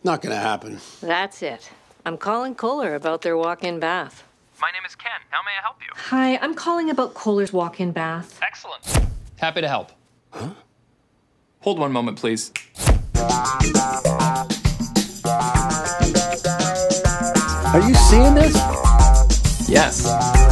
Not gonna happen. That's it. I'm calling Kohler about their walk-in bath. My name is Ken. How may I help you? Hi, I'm calling about Kohler's walk-in bath. Excellent. Happy to help. Huh? Hold one moment, please. Are you seeing this? Yes.